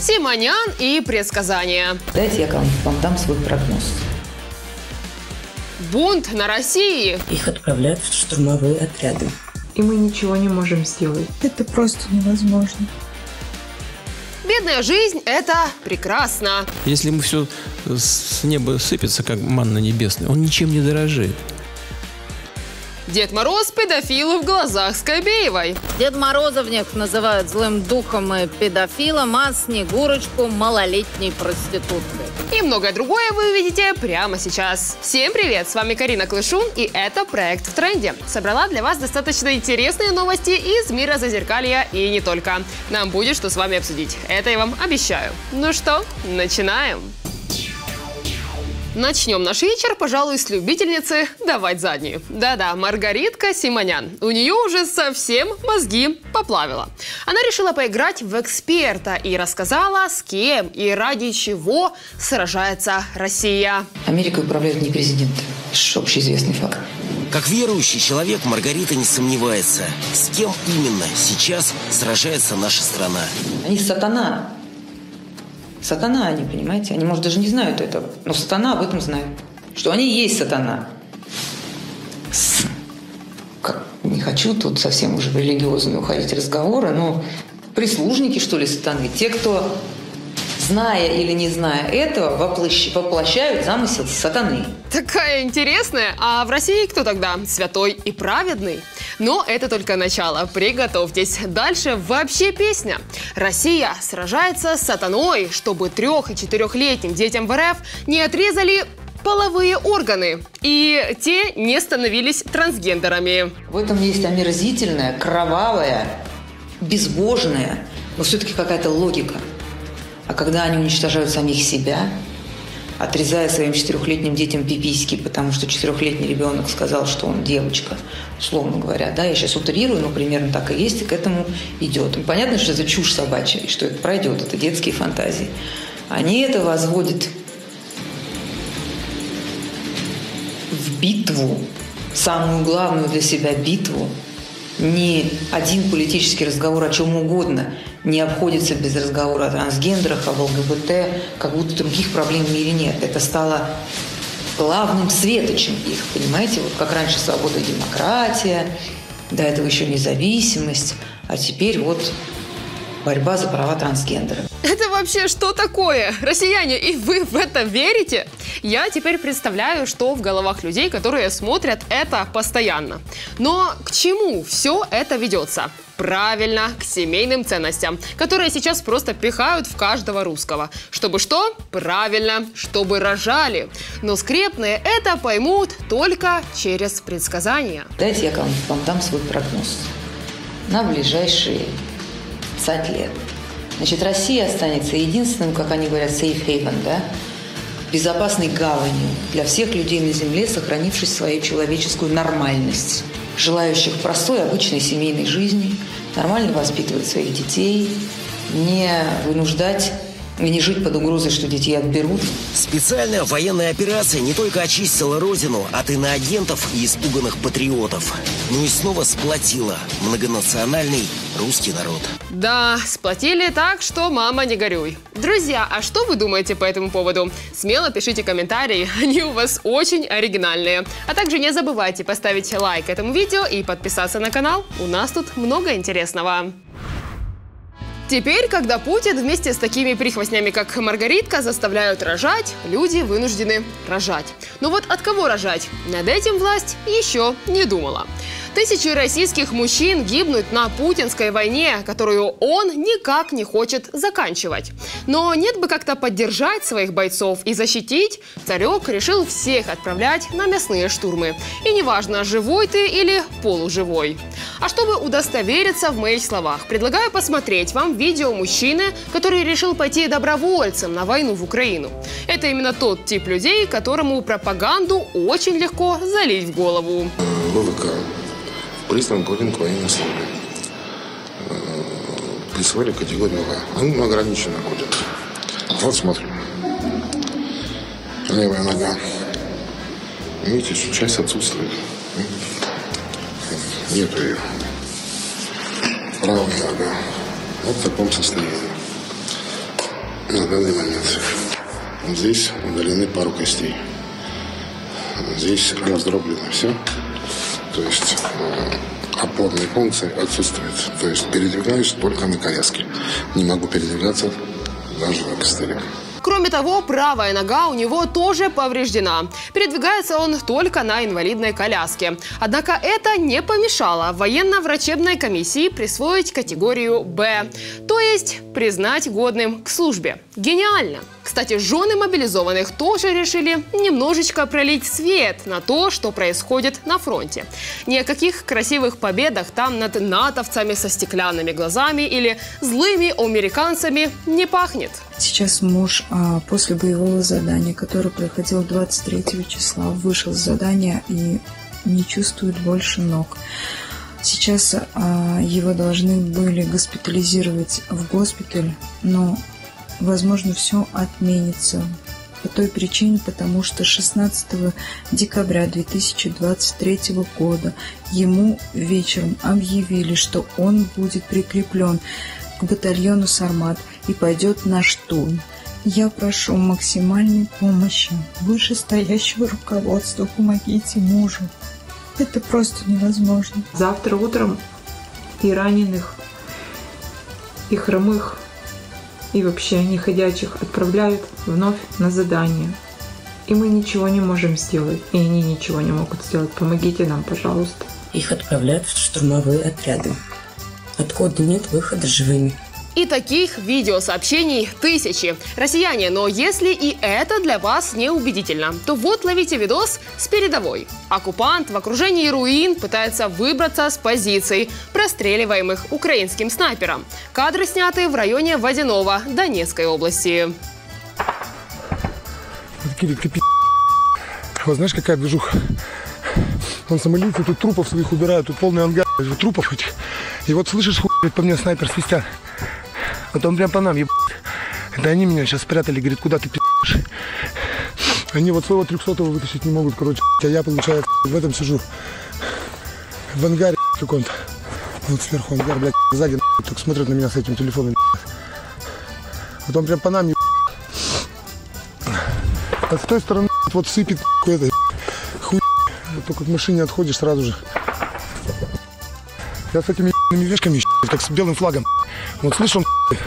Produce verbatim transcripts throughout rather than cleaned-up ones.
Симонян и предсказания. Дайте я вам, вам дам свой прогноз. Бунт на России. Их отправляют в штурмовые отряды. И мы ничего не можем сделать. Это просто невозможно. Бедная жизнь – это прекрасно. Если ему все с неба сыпется, как манна небесная, он ничем не дорожит. Дед Мороз – педофил в глазах Скобеевой. Дед Мороза в них называют злым духом и педофилом, а Снегурочку – малолетней проституткой. И многое другое вы увидите прямо сейчас. Всем привет! С вами Карина Клышун, и это проект «В тренде». Собрала для вас достаточно интересные новости из мира Зазеркалья и не только. Нам будет что с вами обсудить. Это я вам обещаю. Ну что, начинаем! Начнем наш вечер, пожалуй, с любительницы давать заднюю. Да-да, Маргаритка Симонян. У нее уже совсем мозги поплавило. Она решила поиграть в эксперта и рассказала, с кем и ради чего сражается Россия. Америкой управляет не президент. Это общеизвестный факт. Как верующий человек, Маргарита не сомневается, с кем именно сейчас сражается наша страна. Они сатана. Сатана они, понимаете? Они, может, даже не знают этого. Но сатана об этом знает. Что они и есть сатана. С... Как... Не хочу тут совсем уже в религиозные уходить разговоры, но прислужники, что ли, сатаны. Те, кто, зная или не зная этого, воплощ... воплощают замысел сатаны. Такая интересная. А в России кто тогда? Святой и праведный? Но это только начало. Приготовьтесь. Дальше вообще песня. Россия сражается с сатаной, чтобы трех- и четырехлетним детям в РФ не отрезали половые органы. И те не становились трансгендерами. В этом есть омерзительная, кровавая, безбожная, но все-таки какая-то логика. А когда они уничтожают самих себя, отрезая своим четырехлетним детям пиписьки, потому что четырехлетний ребенок сказал, что он девочка, условно говоря. Да, я сейчас утрирую, но примерно так и есть, и к этому идет. И понятно, что это чушь собачья, и что это пройдет, это детские фантазии. Они это возводят в битву, самую главную для себя битву. Ни один политический разговор о чем угодно не обходится без разговора о трансгендерах, об ЛГБТ, как будто других проблем в мире нет. Это стало главным светочем их, понимаете? Вот как раньше свобода и демократия, до этого еще независимость, а теперь вот борьба за права трансгендера. Это вообще что такое? Россияне, и вы в это верите? Я теперь представляю, что в головах людей, которые смотрят это постоянно. Но к чему все это ведется? Правильно, к семейным ценностям, которые сейчас просто пихают в каждого русского. Чтобы что? Правильно, чтобы рожали. Но скрепные это поймут только через предсказания. Дайте я вам, вам дам свой прогноз на ближайшие пятьдесят лет. Значит, Россия останется единственным, как они говорят, safe haven, да? Безопасной гаванью для всех людей на Земле, сохранившей свою человеческую нормальность, желающих простой, обычной семейной жизни, нормально воспитывать своих детей, не вынуждать и не жить под угрозой, что детей отберут. Специальная военная операция не только очистила родину от иноагентов и испуганных патриотов, но и снова сплотила многонациональный русский народ. Да, сплотили так, что мама не горюй. Друзья, а что вы думаете по этому поводу? Смело пишите комментарии, они у вас очень оригинальные. А также не забывайте поставить лайк этому видео и подписаться на канал. У нас тут много интересного. Теперь, когда Путин вместе с такими прихвостнями, как Маргаритка, заставляют рожать, люди вынуждены рожать. Но вот от кого рожать? Над этим власть еще не думала. Тысячи российских мужчин гибнут на путинской войне, которую он никак не хочет заканчивать. Но нет бы как-то поддержать своих бойцов и защитить, царек решил всех отправлять на мясные штурмы. И неважно, живой ты или полуживой. А чтобы удостовериться в моих словах, предлагаю посмотреть вам видео мужчины, который решил пойти добровольцем на войну в Украину. Это именно тот тип людей, которому пропаганду очень легко залить в голову. ВВК признан годен к военной службе. Присвоили категорию В. Он ограниченно ходит. Вот смотрим. Левая нога. Видите, что часть отсутствует. Нету ее. Правая нога. Вот в таком состоянии. на данный момент. Здесь удалены пару костей. Здесь раздроблено все. То есть э, опорные функции отсутствуют. То есть передвигаюсь только на коляске. Не могу передвигаться даже на костылях. Кроме того, правая нога у него тоже повреждена. Передвигается он только на инвалидной коляске. Однако это не помешало военно-врачебной комиссии присвоить категорию «Б», то есть признать годным к службе. Гениально! Кстати, жены мобилизованных тоже решили немножечко пролить свет на то, что происходит на фронте. Ни о каких красивых победах там над натовцами со стеклянными глазами или злыми американцами не пахнет. Сейчас муж а, после боевого задания, которое проходил двадцать третьего числа, вышел с задания и не чувствует больше ног. Сейчас а, его должны были госпитализировать в госпиталь, но, возможно, все отменится. По той причине, потому что шестнадцатого декабря две тысячи двадцать третьего года ему вечером объявили, что он будет прикреплен к батальону «Сармат» и пойдет на штурм. Я прошу максимальной помощи вышестоящего руководства. Помогите мужу. Это просто невозможно. Завтра утром и раненых, и хромых, и вообще неходячих отправляют вновь на задание. И мы ничего не можем сделать. И они ничего не могут сделать. Помогите нам, пожалуйста. Их отправляют в штурмовые отряды. Откуда нет выхода живыми. И таких видеосообщений тысячи. Россияне, но если и это для вас не убедительно, то вот ловите видос с передовой. Оккупант в окружении руин пытается выбраться с позиций, простреливаемых украинским снайпером. Кадры сняты в районе Водяного Донецкой области. Кирилл, ты пи***. Вот знаешь, какая движуха? Он самолетит, тут трупов своих убирают, тут полный ангар трупов этих. И вот слышишь, хуй, по мне снайпер свистят. Вот он прям по нам, еб... Это они меня сейчас спрятали, говорит, куда ты пи***ешь? Они вот своего трехсотого вытащить не могут, короче. А я, получается, в этом сижу. В ангаре каком-то. Вот сверху ангар, блядь, сзади, только смотрят на меня с этим телефоном. Вот он прям по нам, еб... А с той стороны вот сыпет это, хуй. Только к машине отходишь сразу же. Я с этими ебаными вешками, как с белым флагом. Вот слышь, он...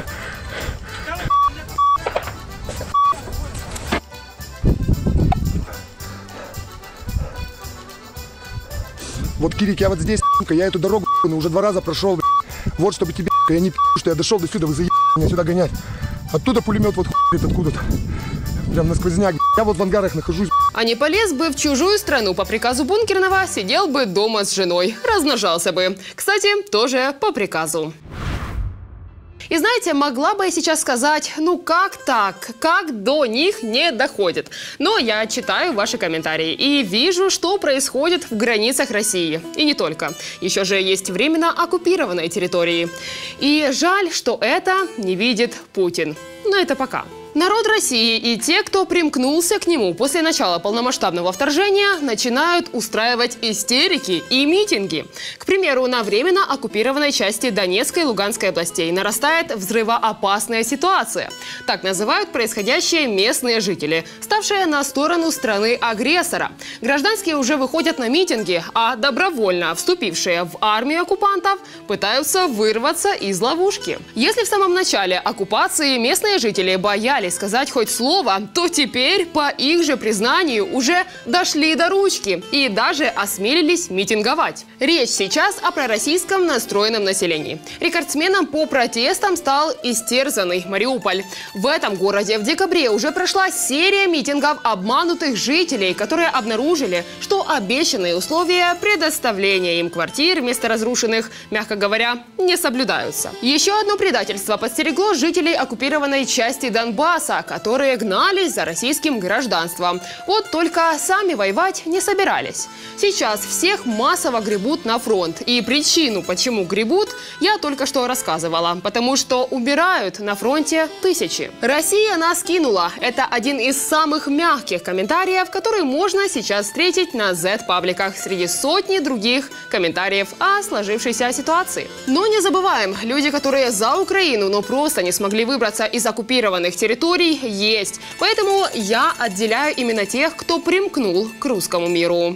Вот, Кирик, я вот здесь, я эту дорогу уже два раза прошел. Вот, чтобы тебе, я не пи***, что я дошел до сюда, вы заебали меня сюда гонять. Оттуда пулемет вот хуй откуда-то. Прям на сквозняк. Я вот в ангарах нахожусь. А не полез бы в чужую страну по приказу Бункерного, сидел бы дома с женой, размножался бы. Кстати, тоже по приказу. И знаете, могла бы я сейчас сказать, ну как так, как до них не доходит. Но я читаю ваши комментарии и вижу, что происходит в границах России. И не только. Еще же есть временно оккупированные территории. И жаль, что это не видит Путин. Но это пока. Народ России и те, кто примкнулся к нему после начала полномасштабного вторжения, начинают устраивать истерики и митинги. К примеру, на временно оккупированной части Донецкой и Луганской областей нарастает взрывоопасная ситуация. Так называют происходящее местные жители, ставшие на сторону страны-агрессора. Гражданские уже выходят на митинги, а добровольно вступившие в армию оккупантов пытаются вырваться из ловушки. Если в самом начале оккупации местные жители боялись сказать хоть слово, то теперь, по их же признанию, уже дошли до ручки и даже осмелились митинговать. Речь сейчас о пророссийском настроенном населении. Рекордсменом по протестам стал истерзанный Мариуполь. В этом городе в декабре уже прошла серия митингов обманутых жителей, которые обнаружили, что обещанные условия предоставления им квартир вместо разрушенных, мягко говоря, не соблюдаются. Еще одно предательство подстерегло жителей оккупированной части Донбасса, которые гнались за российским гражданством. Вот только сами воевать не собирались. Сейчас всех массово гребут на фронт. И причину, почему гребут, я только что рассказывала. Потому что умирают на фронте тысячи. Россия нас кинула. Это один из самых мягких комментариев, которые можно сейчас встретить на зет-пабликах среди сотни других комментариев о сложившейся ситуации. Но не забываем, люди, которые за Украину, но просто не смогли выбраться из оккупированных территорий, территорий есть. Поэтому я отделяю именно тех, кто примкнул к русскому миру.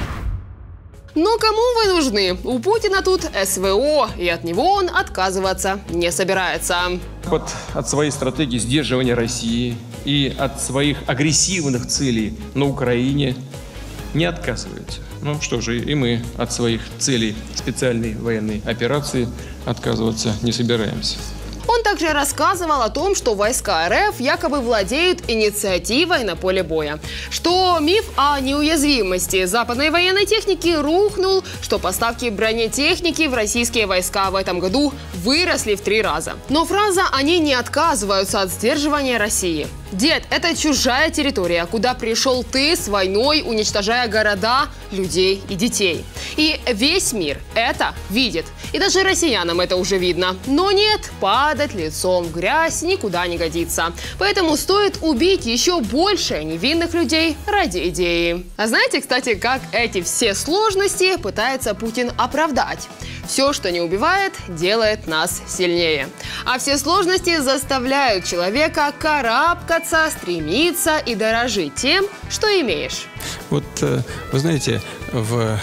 Но кому вы нужны? У Путина тут эс вэ о, и от него он отказываться не собирается. От, от своей стратегии сдерживания России и от своих агрессивных целей на Украине не отказывается. Ну что же, и мы от своих целей специальной военной операции отказываться не собираемся. Он также рассказывал о том, что войска эр эф якобы владеют инициативой на поле боя, что миф о неуязвимости западной военной техники рухнул, что поставки бронетехники в российские войска в этом году выросли в три раза. Но фраза «они не отказываются от сдерживания России». Дед, это чужая территория, куда пришел ты с войной, уничтожая города, людей и детей. И весь мир это видит. И даже россиянам это уже видно. Но нет, падать лицом в грязь никуда не годится. Поэтому стоит убить еще больше невинных людей ради идеи. А знаете, кстати, как эти все сложности пытается Путин оправдать? Все, что не убивает, делает нас сильнее. А все сложности заставляют человека карабкаться, стремиться и дорожить тем, что имеешь. Вот, вы знаете, в,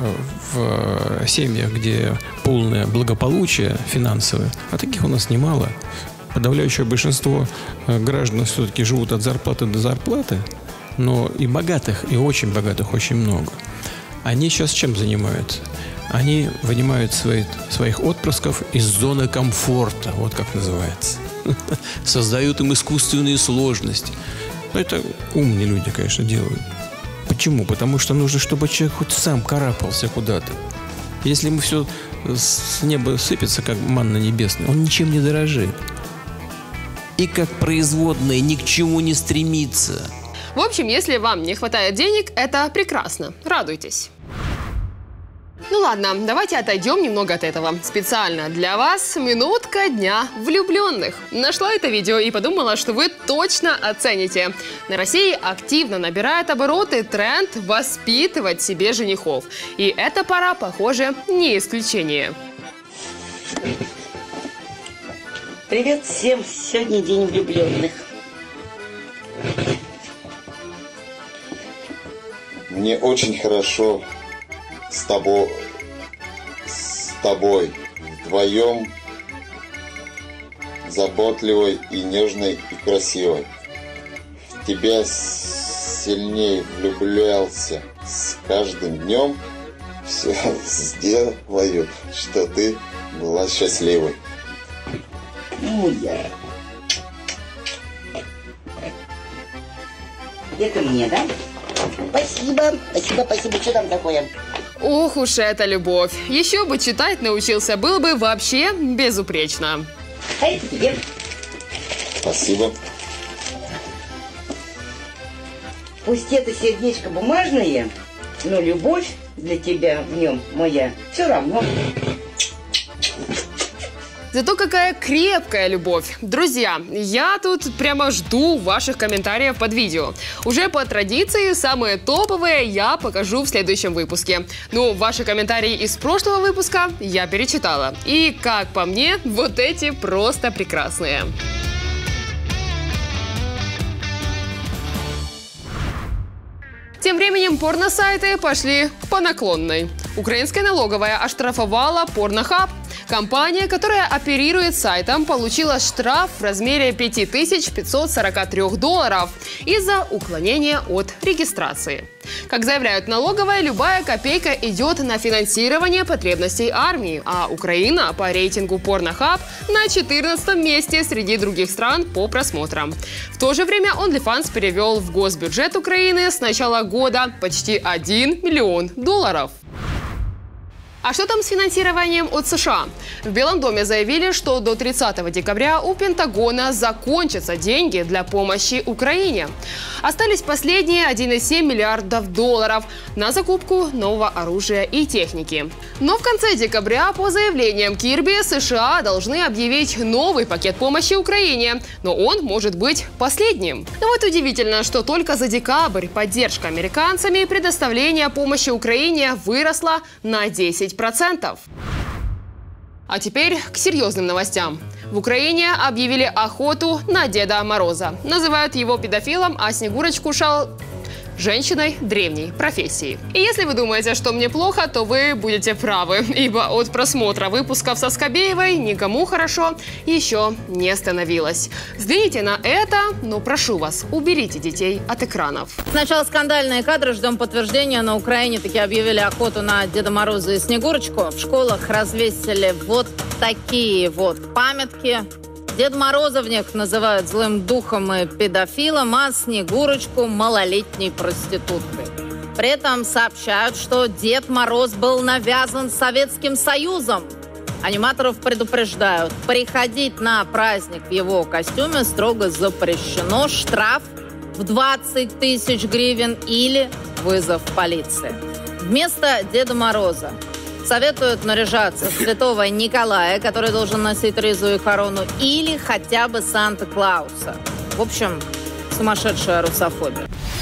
в семьях, где полное благополучие финансовое, а таких у нас немало, подавляющее большинство граждан все-таки живут от зарплаты до зарплаты, но и богатых, и очень богатых очень много. Они сейчас чем занимаются? Они вынимают свои, своих отпрысков из зоны комфорта, вот как называется. Создают им искусственные сложности. Но это умные люди, конечно, делают. Почему? Потому что нужно, чтобы человек хоть сам карабкался куда-то. Если ему все с неба сыпется, как манна небесная, он ничем не дорожит. И как производное ни к чему не стремится. В общем, если вам не хватает денег, это прекрасно. Радуйтесь. Ну ладно, давайте отойдем немного от этого. Специально для вас минутка дня влюбленных. Нашла это видео и подумала, что вы точно оцените. На России активно набирает обороты тренд воспитывать себе женихов. И эта пора, похоже, не исключение. Привет всем! Сегодня день влюбленных. Мне очень хорошо с тобой, с тобой, вдвоем, заботливой и нежной и красивой. В тебя сильнее влюблялся с каждым днем. Все сделаю, что ты была счастливой. Ну я. Это мне, да? Спасибо, спасибо, спасибо. Что там такое? Ох уж эта любовь. Еще бы читать научился, было бы вообще безупречно. А это тебе. Спасибо. Пусть это сердечко бумажное, но любовь для тебя в нем моя все равно. Зато какая крепкая любовь. Друзья, я тут прямо жду ваших комментариев под видео. Уже по традиции самые топовые я покажу в следующем выпуске. Ну, ваши комментарии из прошлого выпуска я перечитала. И, как по мне, вот эти просто прекрасные. Тем временем порносайты пошли по наклонной. Украинская налоговая оштрафовала Pornhub. Компания, которая оперирует сайтом, получила штраф в размере пять тысяч пятьсот сорок три долларов из-за уклонения от регистрации. Как заявляют налоговая, любая копейка идет на финансирование потребностей армии, а Украина по рейтингу Pornhub на четырнадцатом месте среди других стран по просмотрам. В то же время OnlyFans перевел в госбюджет Украины с начала года почти один миллион долларов. А что там с финансированием от США? В Белом доме заявили, что до тридцатого декабря у Пентагона закончатся деньги для помощи Украине. Остались последние один и семь миллиардов долларов на закупку нового оружия и техники. Но в конце декабря, по заявлениям Кирби, США должны объявить новый пакет помощи Украине. Но он может быть последним. Но вот удивительно, что только за декабрь поддержка американцами предоставления помощи Украине выросла на десять процентов. А теперь к серьезным новостям. В Украине объявили охоту на Деда Мороза. Называют его педофилом, а Снегурочку шал... женщиной древней профессии. И если вы думаете, что мне плохо, то вы будете правы, ибо от просмотра выпусков со Скобеевой никому хорошо еще не становилось. Взгляните на это, но прошу вас, уберите детей от экранов. Сначала скандальные кадры, ждем подтверждения. На Украине таки объявили охоту на Деда Мороза и Снегурочку. В школах развесили вот такие вот памятки. Дед Мороза в них называют злым духом и педофилом, а Снегурочку – малолетней проституткой. При этом сообщают, что Дед Мороз был навязан Советским Союзом. Аниматоров предупреждают, приходить на праздник в его костюме строго запрещено, штраф в двадцать тысяч гривен или вызов полиции. Вместо Деда Мороза советуют наряжаться святого Николая, который должен носить ризу и корону, или хотя бы Санта-Клауса. В общем, сумасшедшая русофобия.